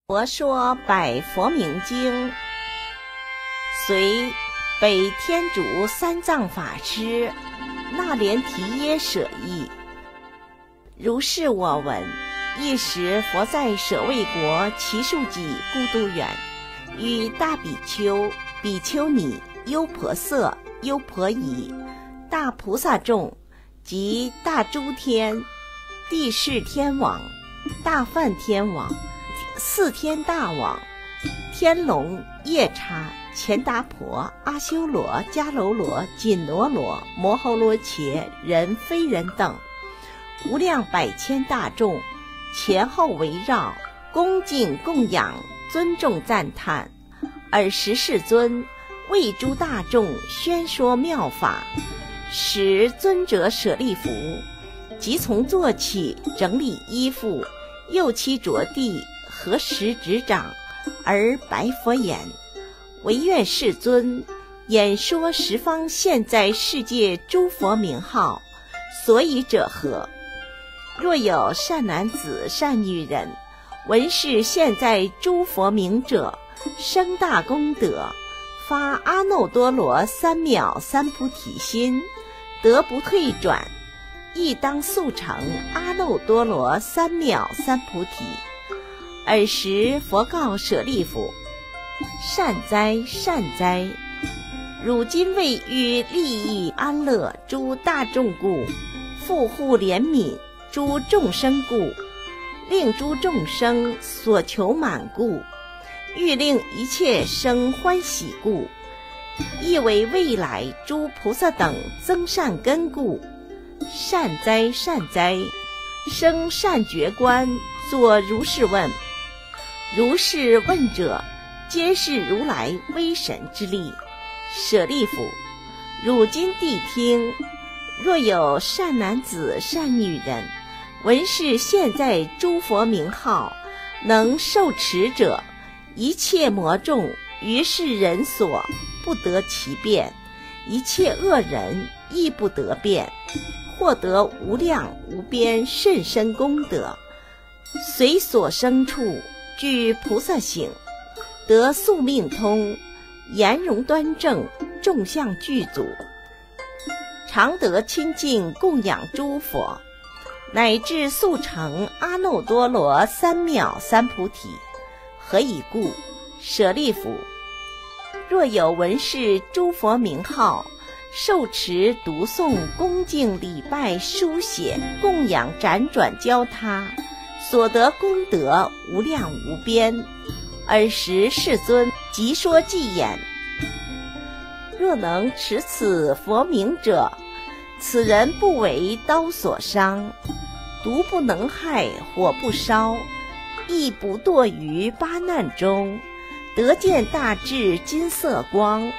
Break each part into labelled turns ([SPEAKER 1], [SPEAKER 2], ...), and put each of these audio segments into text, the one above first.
[SPEAKER 1] 佛说百佛明经，随北天竺三藏法师那连提耶舍译。如是我闻，一时佛在舍卫国祇树给孤独园，与大比丘、比丘尼、优婆塞、优婆夷、大菩萨众及大诸天、地释天王、大梵天王、四天大王、天龙、夜叉、乾达婆、阿修罗、迦楼罗、紧罗罗、摩吼罗伽、人非人等，无量百千大众前后围绕，恭敬供养，尊重赞叹。尔时世尊为诸大众宣说妙法，使尊者舍利弗即从坐起，整理衣服，右膝着地，合十指掌，而白佛言：唯愿世尊演说十方现在世界诸佛名号，所以者何？若有善男子善女人，闻是现在诸佛名者，生大功德，发阿耨多罗三藐三菩提心，得不退转，亦当速成阿耨多罗三藐三菩提。尔时佛告舍利弗：善哉，善哉！汝今为欲利益安乐诸大众故，复护怜悯诸众生故，令诸众生所求满故，欲令一切生欢喜故，亦为未来诸菩萨等增善根故。善哉，善哉！生善觉观，作如是问。如是问者，皆是如来威神之力。舍利弗，汝今谛听，若有善男子善女人，闻是现在诸佛名号，能受持者，一切魔众于是人所不得其变，一切恶人亦不得变，获得无量无边甚深功德，随所生处具菩萨行，得宿命通，颜容端正，众相具足，常得亲近供养诸佛，乃至速成阿耨多罗三藐三菩提。何以故？舍利弗，若有闻是诸佛名号，受持读诵恭敬礼拜书写供养辗转教他，所得功德无量无边。尔时世尊即说偈言：若能持此佛名者，此人不为刀所伤，毒不能害，火不烧，亦不堕于八难中，得见大智金色光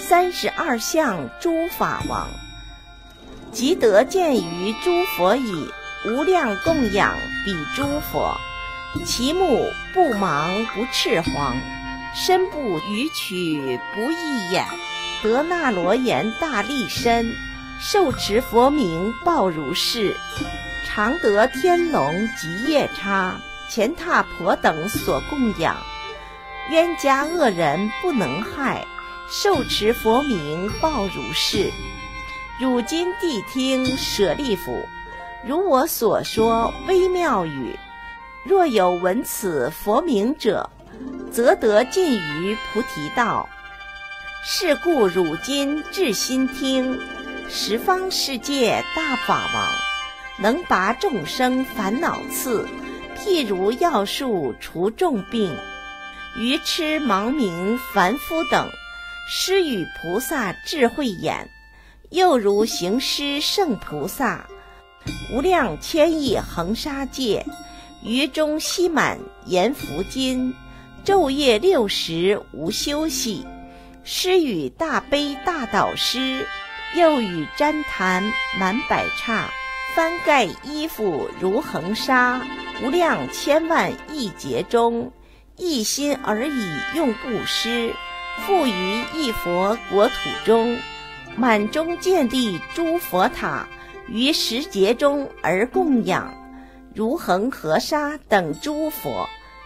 [SPEAKER 1] ，32相诸法王，即得见于诸佛已，无量供养彼诸佛，其目不盲不赤黄，身不逾曲不异眼，得那罗延大力身，受持佛名报如是，常得天龙及夜叉、乾闼婆等所供养，冤家恶人不能害，受持佛名报如是。汝今谛听，舍利弗，如我所说微妙语，若有闻此佛名者，则得进于菩提道。是故汝今至心听，十方世界大法王，能拔众生烦恼刺，譬如药树除众病，愚痴盲冥凡夫等，施与菩萨智慧眼，又如行施圣菩萨，无量千亿恒沙界，于中悉满阎浮金，昼夜60无休息，施与大悲大导师，又与旃檀满百刹，翻盖衣服如恒沙，无量千万亿劫中，一心而以用布施，复于一佛国土中，满中建立诸佛塔，于10劫中而供养，如恒河沙等诸佛，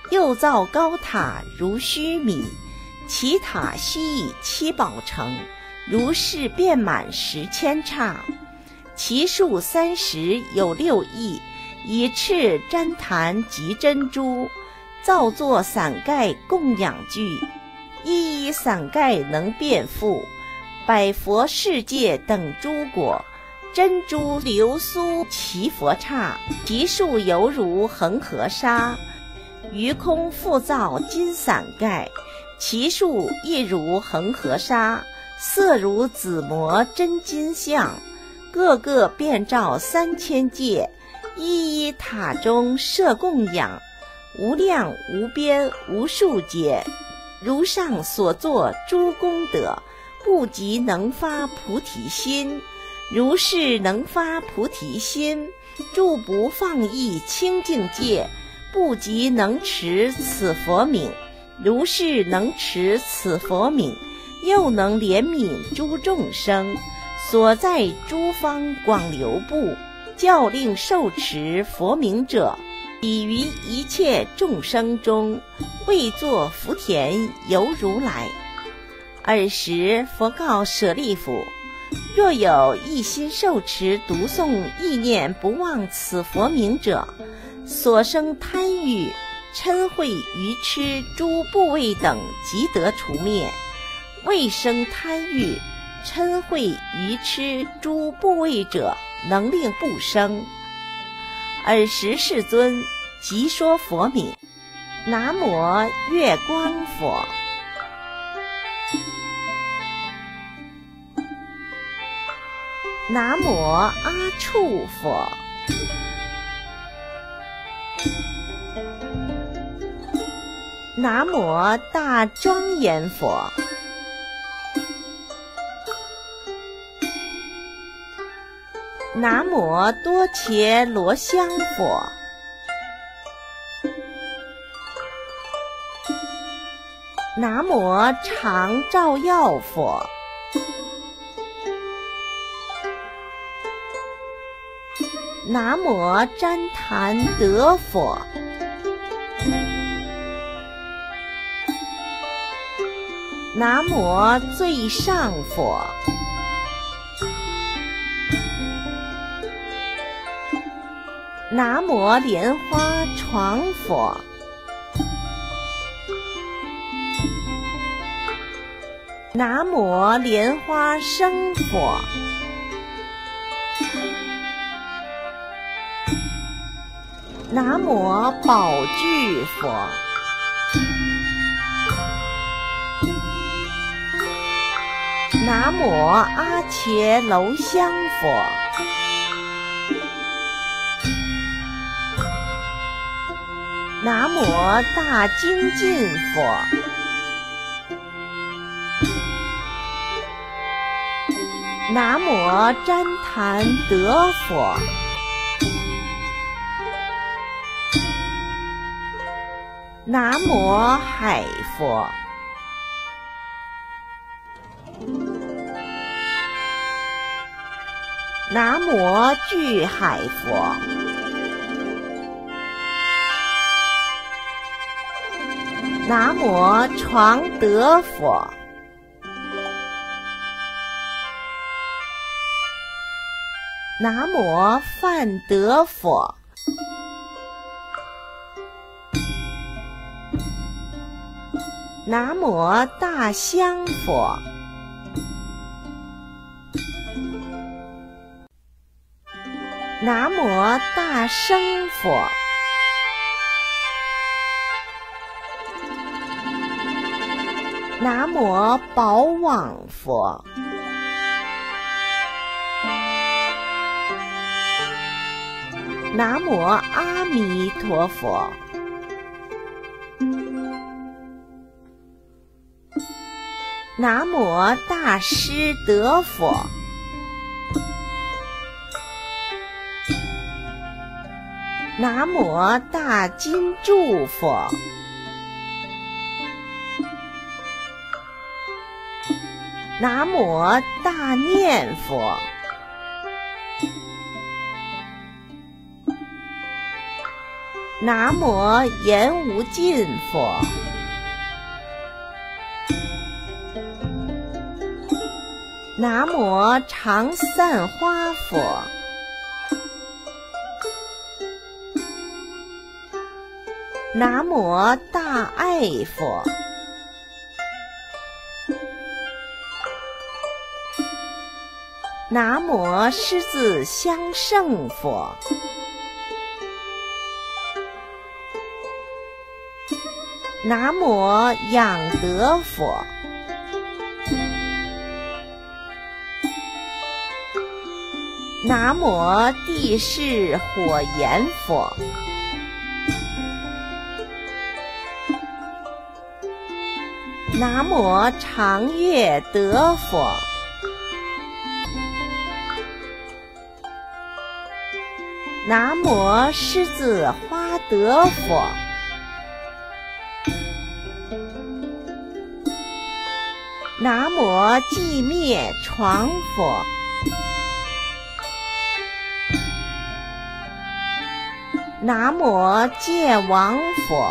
[SPEAKER 1] 又造高塔如须弥，其塔须以七宝成，如是遍满10千刹。其数30有6亿，以赤毡檀及珍珠，造作伞盖供养具，一伞盖能遍覆百佛世界等诸国，珍珠流苏其佛刹，其数犹如恒河沙。于空复造金伞盖，其数亦如恒河沙，色如紫磨真金像，个个遍照3000界，一一塔中设供养，无量无边无数劫。如上所作诸功德，不及能发菩提心。如是能发菩提心，住不放逸清净界，不及能持此佛名。如是能持此佛名，又能怜悯诸众生，所在诸方广流布，教令受持佛名者，已于一切众生中，为作福田由如来。尔时佛告舍利弗：若有一心受持读诵意念不忘此佛名者，所生贪欲嗔恚愚痴诸部位等即得除灭。未生贪欲嗔恚愚痴诸部位者，能令不生。尔时世尊即说佛名：南无月光佛，南无阿处佛，南无大庄严佛，南无多伽罗香佛，南无常照耀佛，南无旃檀德佛，南无最上佛，南无莲花床佛，南无莲花生佛，南无宝具佛，南无阿伽楼香佛，南无大精进佛，南无旃檀德佛，南无海佛，南无巨海佛，南无床德佛，南无梵德佛，南无大香佛，南无大生佛，南无宝网佛，南无阿弥陀佛，南无大师德佛，南无大金柱佛，南无大念佛， 南无言无尽佛，南无常散花佛，南无大爱佛，南无狮子香胜佛，南无养德佛，南无地势火焰佛，南无常月德佛，南无狮子花德佛，南无寂灭床佛，南无戒王佛，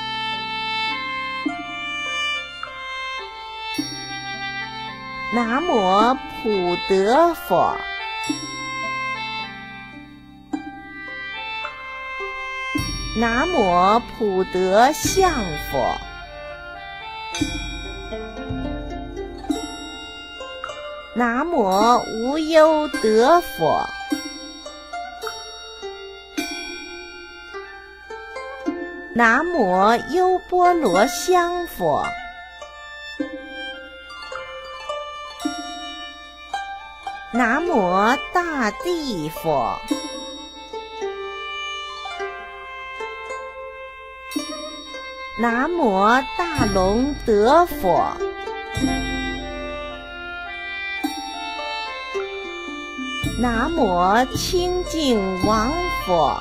[SPEAKER 1] 南无普德佛，南无普德相佛，南无无忧德佛，南无优波罗香佛，南无大地佛，南无大龙德佛，南无清净王佛，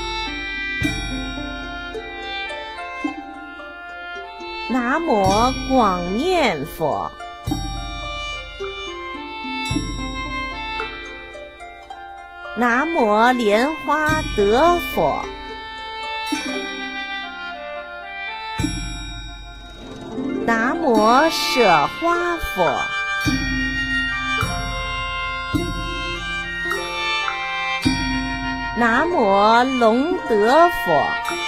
[SPEAKER 1] 南无广念佛，南无莲花德佛，南无舍花佛，南无龙德佛，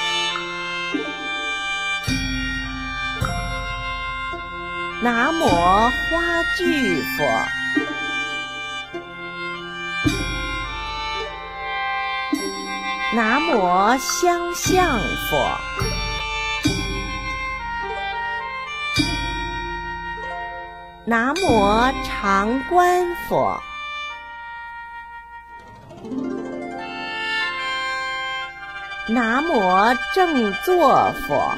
[SPEAKER 1] 南无花具佛，南无香象佛，南无常观佛，南无正坐佛，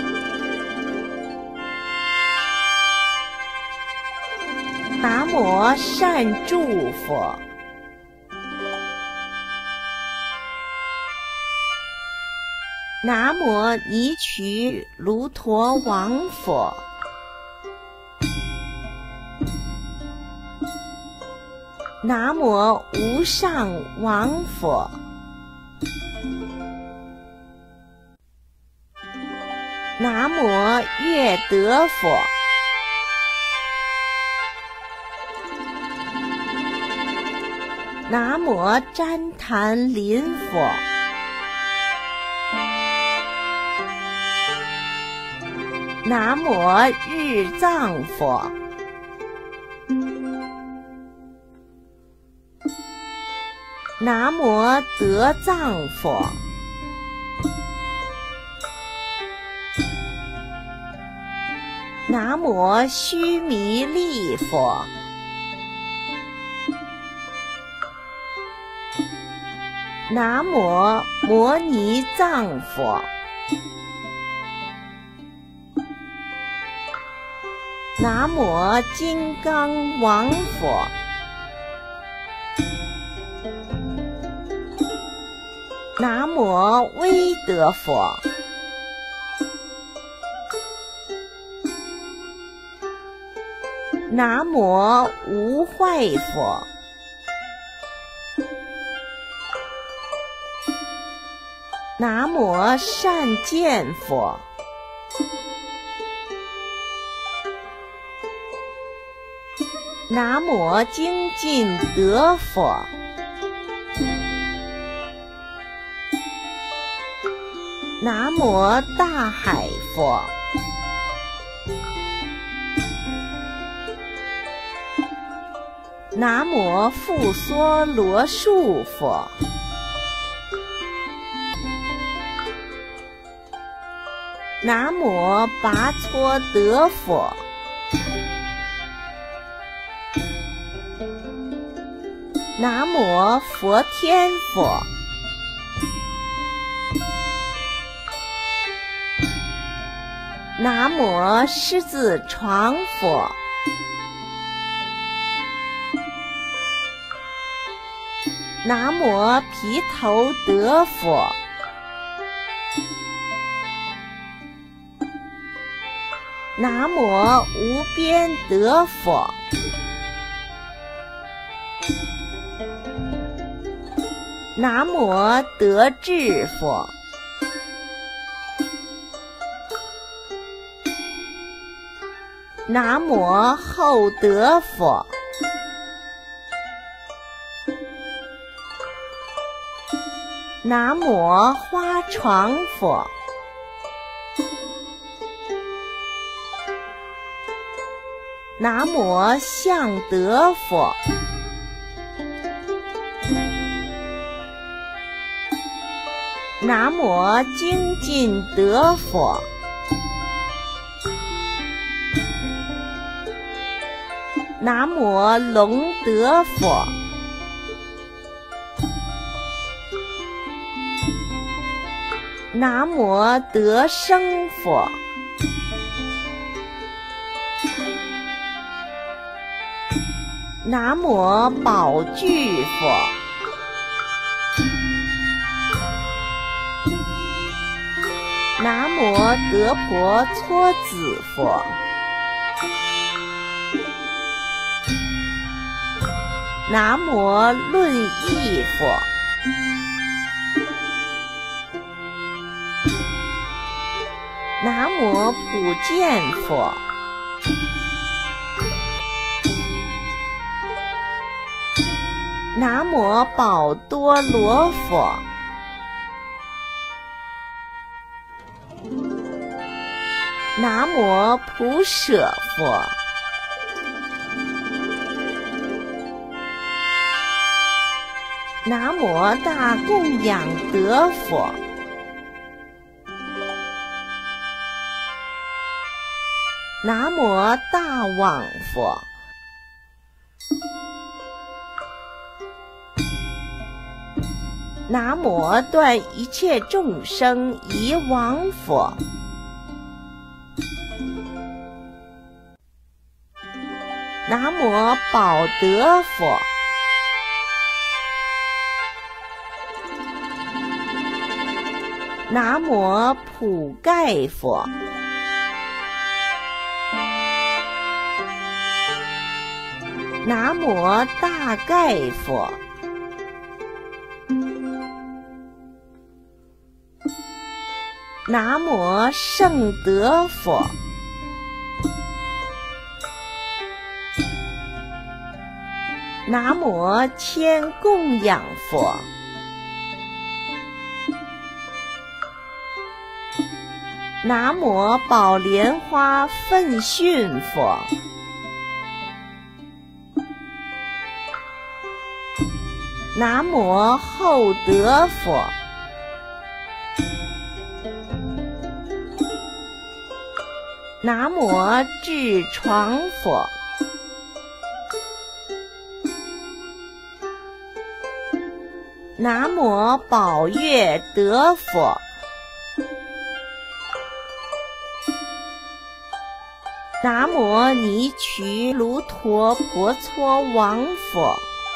[SPEAKER 1] 南无善住佛，南无尼瞿卢陀王佛，南无无上王佛，南无月德佛，南无旃檀林佛，南无日藏佛，南无德藏佛，南无须弥力佛，南无摩尼藏佛，南无金刚王佛，南无威德佛，南无无坏佛， 南无善见佛，南无精进德佛，南无大海佛，南无复梭罗树佛，南无拔搓德佛，南无佛天佛，南无狮子床佛，南无毗头德佛，南无无边德佛，南无德智佛，南无厚德佛，南无花床佛，南无向德佛，南无精进德佛，南无龙德佛，南无德生佛，南无宝具佛，南无德婆搓子佛，南无论义佛，南无普见佛，南无宝多罗佛，南无普舍佛，南无大供养德佛，南无大往佛，南无断一切众生疑亡佛，南无宝德佛，南无普盖佛，南无大盖佛，南无圣德佛，南无千供养佛，南无宝莲花奋训佛，南无厚德佛，南无智床佛，南无宝月德佛，南无尼瞿卢陀婆娑王佛，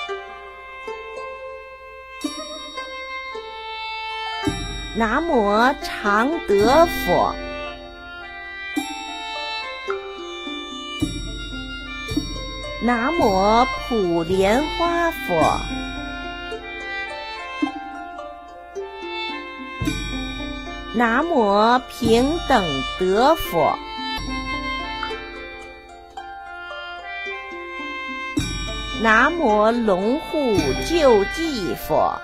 [SPEAKER 1] 南无常德佛，南无普莲花佛， 南无平等德佛。南无龙护救济佛。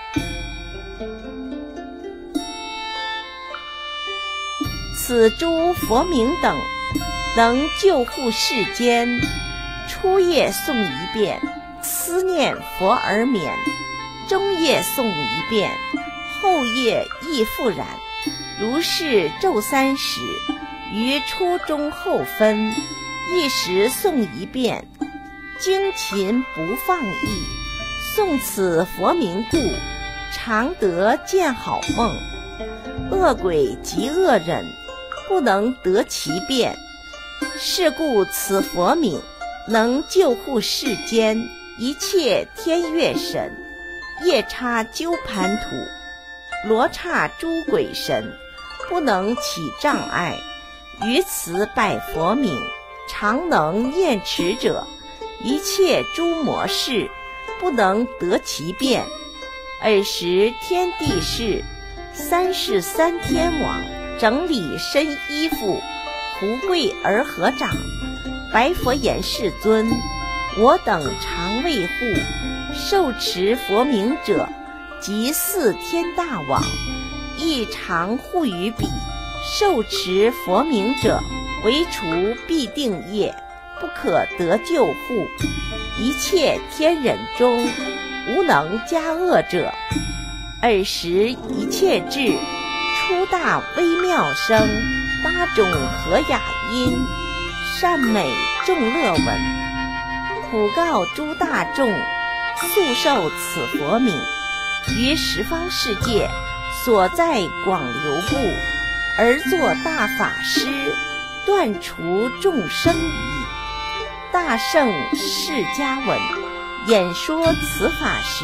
[SPEAKER 1] 此诸佛名等能救护世间，初夜诵一遍，思念佛而眠；中夜诵一遍，后夜亦复然。如是昼3时，于初中后分，一时诵一遍，精勤不放逸。诵此佛名故，常得见好梦。恶鬼及恶人不能得其便，是故此佛名能救护世间一切天月神、夜叉鸠盘土、罗刹诸鬼神，不能起障碍。于此百佛名，常能念持者，一切诸魔事不能得其便。尔时天地士、三世三天王整理身衣服，胡跪而合掌，白佛言：世尊，我等常为护受持佛名者，即四天大王，亦常护于彼。受持佛名者，为除必定业，不可得救护。一切天人中，无能加恶者。尔时一切智出大微妙声，8种和雅音，善美众乐闻。普告诸大众，速受此佛名，于十方世界所在广流布，而作大法师，断除众生疑。大圣释迦文演说此法时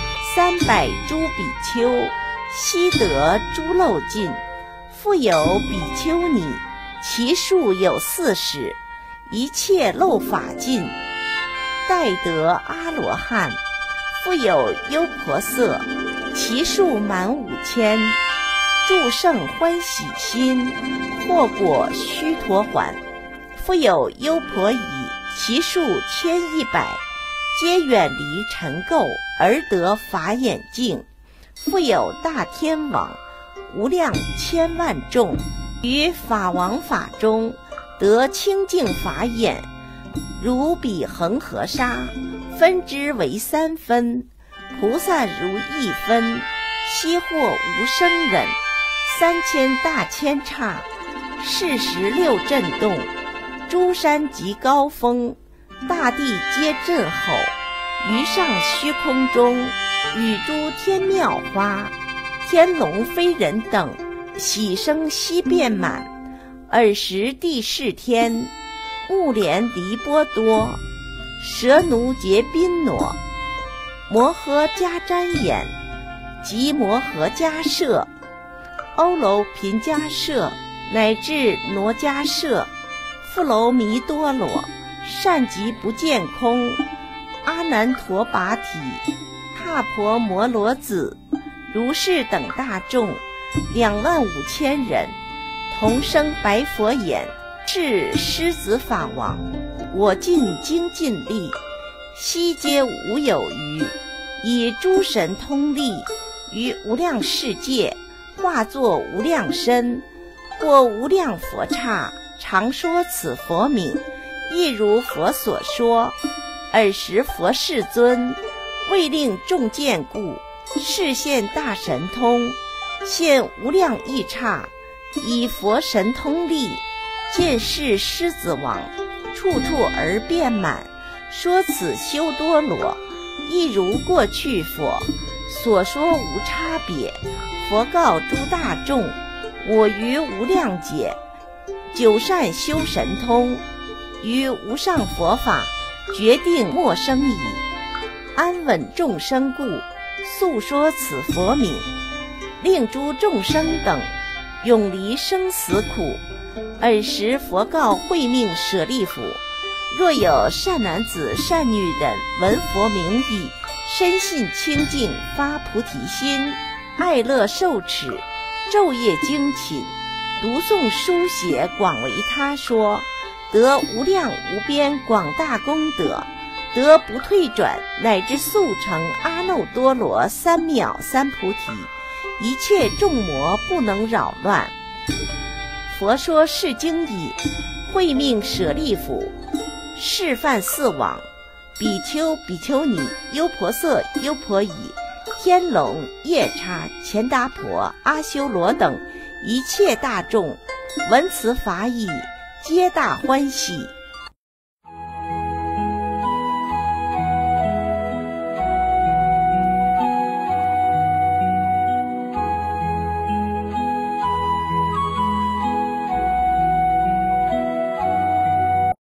[SPEAKER 1] ，300诸比丘悉得诸漏尽。复有比丘尼，其数有40，一切漏法尽，待得阿罗汉。复有优婆塞，其数满5000，诸圣欢喜心，获果须陀洹。复有优婆夷，其数1100，皆远离尘垢而得法眼净。复有大天王，无量千万众，于法王法中得清净法眼，如比恒河沙，分之为3分，菩萨如1分，悉获无生忍。3000大千刹，46震动，诸山及高峰，大地皆震吼。于上虚空中，与诸天妙花、天龙非人等，喜声悉遍满。尔时第4天，目连离波多、舍奴结宾挪、摩诃迦旃延、及摩诃迦舍、欧楼频迦舍，乃至挪迦舍、富楼弥多罗、善极不见空、阿难陀跋提、踏婆摩罗子，如是等大众25000人，同生白佛言：是狮子法王，我尽精尽力，悉皆无有余，以诸神通力，于无量世界化作无量身，或无量佛刹，常说此佛名，亦如佛所说。尔时佛世尊为令众见故，示现大神通，现无量异刹，以佛神通力见是狮子王，处处而遍满，说此修多罗，亦如过去佛所说无差别。佛告诸大众：我于无量劫久善修神通，于无上佛法决定莫生矣。安稳众生故，诉说此佛名，令诸众生等永离生死苦。尔时佛告慧命舍利弗：若有善男子善女人闻佛名已，深信清净，发菩提心，爱乐受持， 昼夜精勤，读诵书写广为他说，得无量无边广大功德，得不退转乃至速成阿耨多罗三藐三菩提，一切众魔不能扰乱。佛说是经已，会命舍利弗、示范四网、比丘、比丘尼、优婆塞、优婆夷、天龙、夜叉、乾达婆、阿修罗等一切大众，闻此法已，皆大欢喜。